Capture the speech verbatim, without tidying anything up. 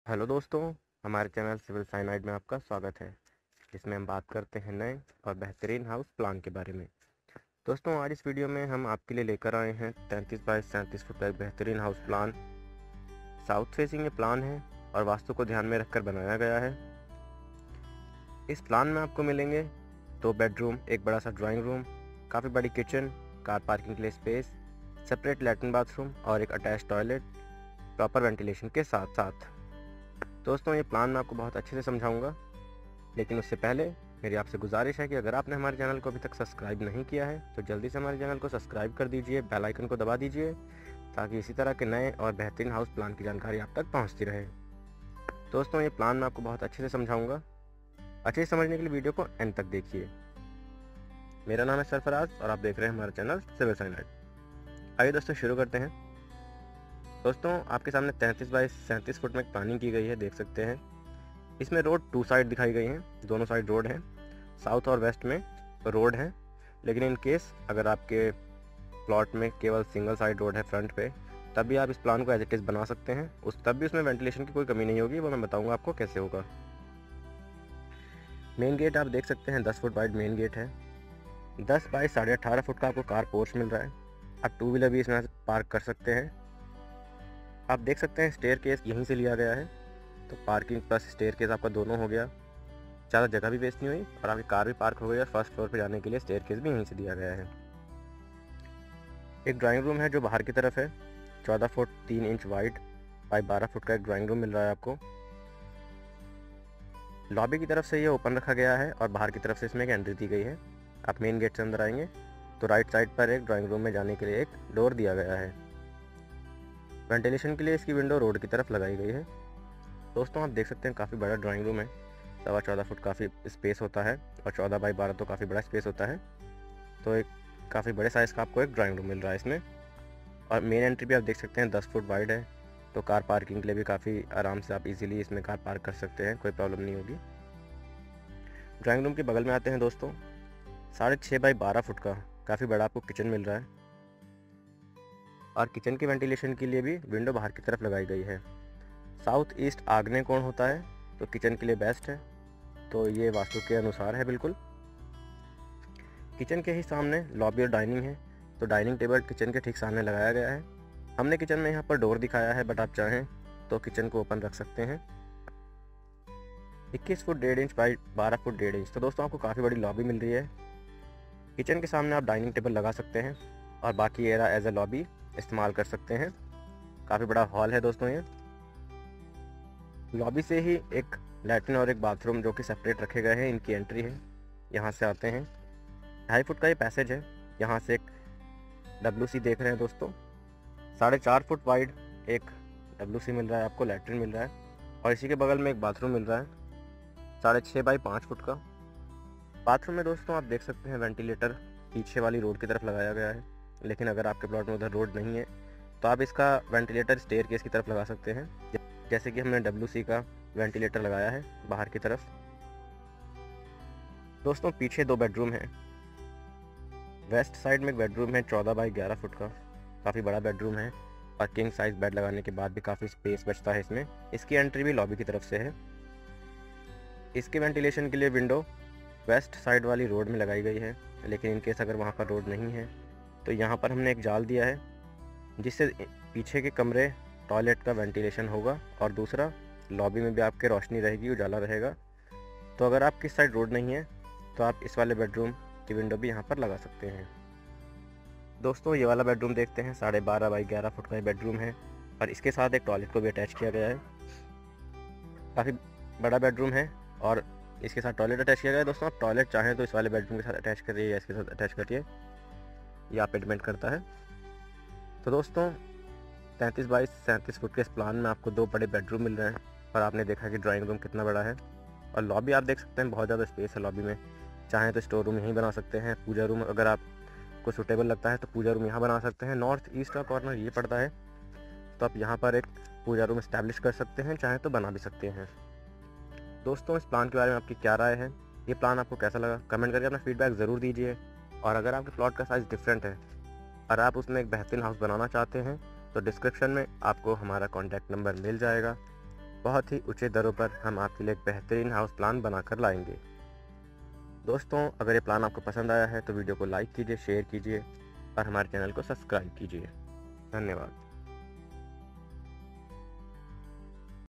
Hello दोस्तों, हमारे channel civil cyanide में आपका स्वागत है। इसमें हम बात करते हैं नए और बेहतरीन हाउस प्लान के बारे में। दोस्तों, आज इस वीडियो में हम आपके लिए लेकर आए हैं तैंतीस बाई सैंतीस फुट का एक बेहतरीन हाउस प्लान। साउथ फेसिंग ये प्लान है और वास्तु को ध्यान में रखकर बनाया गया है। इस प्लान में आपको मिलेंगे दो बेडरूम, एक बड़ा सा ड्राइंग रूम, काफ़ी बड़ी किचन, कार पार्किंग के लिए स्पेस, सेपरेट लैट्रिन बाथरूम और एक अटैच टॉयलेट, प्रॉपर वेंटिलेशन के साथ साथ। दोस्तों, ये प्लान मैं आपको बहुत अच्छे से समझाऊंगा, लेकिन उससे पहले मेरी आपसे गुजारिश है कि अगर आपने हमारे चैनल को अभी तक सब्सक्राइब नहीं किया है तो जल्दी से हमारे चैनल को सब्सक्राइब कर दीजिए, बेल आइकन को दबा दीजिए, ताकि इसी तरह के नए और बेहतरीन हाउस प्लान की जानकारी आप तक पहुंचती रहे। दोस्तों, ये प्लान मैं आपको बहुत अच्छे से समझाऊंगा। अच्छे से समझने के लिए वीडियो को एंड तक देखिए। मेरा नाम है सरफराज और आप देख रहे हैं हमारा चैनल सिविल साइनाइड। आइए दोस्तों, शुरू करते हैं। दोस्तों, आपके सामने तैंतीस बाई सैंतीस फुट में प्लानिंग की गई है, देख सकते हैं। इसमें रोड टू साइड दिखाई गई हैं, दोनों साइड रोड हैं, साउथ और वेस्ट में रोड है। लेकिन इन केस अगर आपके प्लॉट में केवल सिंगल साइड रोड है फ्रंट पे, तब भी आप इस प्लान को एज इट इज़ बना सकते हैं। उस तब भी उसमें वेंटिलेशन की कोई कमी नहीं होगी, वो मैं बताऊंगा आपको कैसे होगा। मेन गेट आप देख सकते हैं, दस फुट वाइड मेन गेट है। दस बाई साढ़े अठारह फुट का आपको कार पोर्च मिल रहा है। आप टू व्हीलर भी इसमें पार्क कर सकते हैं। आप देख सकते हैं स्टेयर केस यहीं से लिया गया है, तो पार्किंग प्लस स्टेयर केस आपका दोनों हो गया। ज़्यादा जगह भी वेस्ट नहीं हुई और आपकी कार भी पार्क हो गई और फर्स्ट फ्लोर पर जाने के लिए स्टेयर केस भी यहीं से दिया गया है। एक ड्राइंग रूम है जो बाहर की तरफ है, चौदह फुट तीन इंच वाइड बाई बारह फुट का एक ड्राइंग रूम मिल रहा है आपको। लॉबी की तरफ से ये ओपन रखा गया है और बाहर की तरफ से इसमें एक एंट्री दी गई है। आप मेन गेट से अंदर आएंगे तो राइट साइड पर एक ड्राइंग रूम में जाने के लिए एक डोर दिया गया है। वेंटिलेशन के लिए इसकी विंडो रोड की तरफ लगाई गई है। दोस्तों, आप देख सकते हैं काफ़ी बड़ा ड्राइंग रूम है, सवा चौदह फुट काफ़ी स्पेस होता है और चौदह बाई बारह तो काफ़ी बड़ा स्पेस होता है। तो एक काफ़ी बड़े साइज़ का आपको एक ड्राइंग रूम मिल रहा है इसमें। और मेन एंट्री भी आप देख सकते हैं दस फुट वाइड है, तो कार पार्किंग के लिए भी काफ़ी आराम से आप इजीली इसमें कार पार्क कर सकते हैं, कोई प्रॉब्लम नहीं होगी। ड्राइंग रूम के बगल में आते हैं दोस्तों, साढ़े छः बाई बारह फुट का काफ़ी बड़ा आपको किचन मिल रहा है और किचन के वेंटिलेशन के लिए भी विंडो बाहर की तरफ लगाई गई है। साउथ ईस्ट आग्नेय कोण होता है तो किचन के लिए बेस्ट है, तो ये वास्तु के अनुसार है बिल्कुल। किचन के ही सामने लॉबी और डाइनिंग है, तो डाइनिंग टेबल किचन के ठीक सामने लगाया गया है। हमने किचन में यहाँ पर डोर दिखाया है, बट आप चाहें तो किचन को ओपन रख सकते हैं। इक्कीस फुट डेढ़ इंच बाई बारह फुट डेढ़ इंच, तो दोस्तों आपको काफ़ी बड़ी लॉबी मिल रही है। किचन के सामने आप डाइनिंग टेबल लगा सकते हैं और बाकी एरिया एज ए लॉबी इस्तेमाल कर सकते हैं। काफ़ी बड़ा हॉल है दोस्तों ये। लॉबी से ही एक लैट्रिन और एक बाथरूम जो कि सेपरेट रखे गए हैं, इनकी एंट्री है। यहाँ से आते हैं, ढाई फुट का ये पैसेज है। यहाँ से एक डब्ल्यू सी देख रहे हैं दोस्तों, साढ़े चार फुट वाइड एक डब्ल्यू सी मिल रहा है आपको, लैट्रिन मिल रहा है और इसी के बगल में एक बाथरूम मिल रहा है, साढ़े छः बाई पाँच फुट का। बाथरूम में दोस्तों आप देख सकते हैं वेंटिलेटर पीछे वाली रोड की तरफ लगाया गया है, लेकिन अगर आपके प्लॉट में उधर रोड नहीं है तो आप इसका वेंटिलेटर स्टेयर केस की तरफ लगा सकते हैं, जैसे कि हमने डब्ल्यू सी का वेंटिलेटर लगाया है बाहर की तरफ। दोस्तों, पीछे दो बेडरूम हैं। वेस्ट साइड में एक बेडरूम है चौदह बाई ग्यारह फुट का, काफ़ी बड़ा बेडरूम है और किंग साइज बेड लगाने के बाद भी काफ़ी स्पेस बचता है इसमें। इसकी एंट्री भी लॉबी की तरफ से है। इसके वेंटिलेशन के लिए विंडो वेस्ट साइड वाली रोड में लगाई गई है, लेकिन इनकेस अगर वहाँ पर रोड नहीं है तो यहाँ पर हमने एक जाल दिया है, जिससे पीछे के कमरे टॉयलेट का वेंटिलेशन होगा और दूसरा लॉबी में भी आपके रोशनी रहेगी, उजाला रहेगा। तो अगर आप किस साइड रोड नहीं है तो आप इस वाले बेडरूम की विंडो भी यहाँ पर लगा सकते हैं। दोस्तों, ये वाला बेडरूम देखते हैं, साढ़े बारह बाई ग्यारह फुट का ये बेडरूम है और इसके साथ एक टॉयलेट को भी अटैच किया गया है। काफ़ी बड़ा बेडरूम है और इसके साथ टॉयलेट अटैच किया गया है। दोस्तों, आप टॉयलेट चाहें तो इस वाले बेडरूम के साथ अटैच करिए या इसके साथ अटैच करिए, ये आप पे डिपेंड करता है। तो दोस्तों, तैंतीस बाई सैंतीस फुट के इस प्लान में आपको दो बड़े बेडरूम मिल रहे हैं और आपने देखा कि ड्राइंग रूम कितना बड़ा है और लॉबी आप देख सकते हैं, बहुत ज़्यादा स्पेस है लॉबी में। चाहें तो स्टोर रूम यहीं बना सकते हैं, पूजा रूम अगर आपको सूटेबल लगता है तो पूजा रूम यहाँ बना सकते हैं। नॉर्थ ईस्ट का कॉर्नर ये पड़ता है, तो आप यहाँ पर एक पूजा रूम इस्टेब्लिश कर सकते हैं, चाहें तो बना भी सकते हैं। दोस्तों, इस प्लान के बारे में आपकी क्या राय है? ये प्लान आपको कैसा लगा? कमेंट करके अपना फीडबैक ज़रूर दीजिए। और अगर आपके प्लॉट का साइज़ डिफरेंट है और आप उसमें एक बेहतरीन हाउस बनाना चाहते हैं तो डिस्क्रिप्शन में आपको हमारा कॉन्टैक्ट नंबर मिल जाएगा। बहुत ही उचित दरों पर हम आपके लिए एक बेहतरीन हाउस प्लान बनाकर लाएंगे। दोस्तों, अगर ये प्लान आपको पसंद आया है तो वीडियो को लाइक कीजिए, शेयर कीजिए और हमारे चैनल को सब्सक्राइब कीजिए। धन्यवाद।